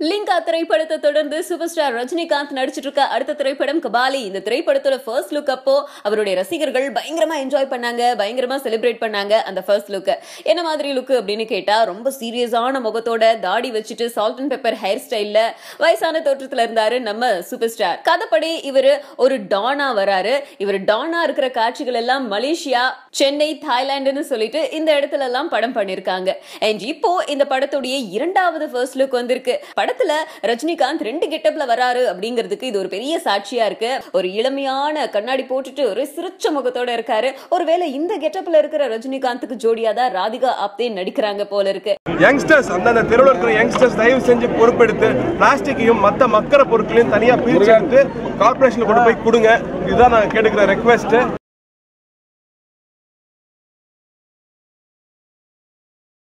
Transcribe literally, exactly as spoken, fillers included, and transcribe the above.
லிங்கா திரைப்படத்தை தொடர்ந்து super star Rajinikanth நடிச்சிட்டு இருக்க அடுத்த திரைப்படம் கபாலி. இந்த திரைப்படத்தோட ஃபர்ஸ்ட் லுக் அப்போ அவருடைய ரசிகர்கள் பயங்கரமா என்ஜாய் பண்ணாங்க, பயங்கரமா செலிப்ரேட் பண்ணாங்க. அந்த ஃபர்ஸ்ட் லுக் என்ன மாதிரி லுக் அப்படின்னு கேட்டா, ரொம்ப சீரியஸான முகத்தோட தாடி வச்சுட்டு சால்ட் அண்ட் பெப்பர் ஹேர் ஸ்டைல்ல வயசான தோற்றத்துல இருந்தாரு நம்ம சூப்பர் ஸ்டார். கதைப்படி இவரு ஒரு டானா வராரு. இவர் டானா இருக்கிற காட்சிகள் எல்லாம் மலேசியா, சென்னை, தாய்லாந்துன்னு சொல்லிட்டு இந்த இடத்துல எல்லாம் படம் பண்ணிருக்காங்க. அண்ட் இப்போ இந்த படத்துடைய இரண்டாவது ஃபர்ஸ்ட் லுக் வந்திருக்கு. படத்துல ரஜினிகாந்த் ரெண்டு கெட்டப்ல வராரு அப்படிங்கிறதுக்கு இது ஒரு பெரிய சாட்சியா இருக்கு. ஒரு இளமையான கண்ணாடி போட்டுட்டு ஒரு சிரிச்ச முகத்தோட இருக்காரு. ஒருவேளை இந்த கெட்டப்ல இருக்கிற ரஜினிகாந்துக்கு ஜோடியா தான் ராதிகா ஆப்தே நடிக்கிறாங்க போல இருக்கு. யங்ஸ்டர்ஸ் அந்த தெருவில் இருக்கிற யங்ஸ்டர்ஸ் தயவு செஞ்சு பொறுப்பெடுத்து பிளாஸ்டிக்கையும் மற்ற மக்கற பொருட்களையும் தனியா பிரிச்சு எடுத்து கார்பரேஷன்ல கொண்டு போய் கொடுங்க. இதுதான் நான் கேட்டுக்கிற ரெக்வெஸ்ட்.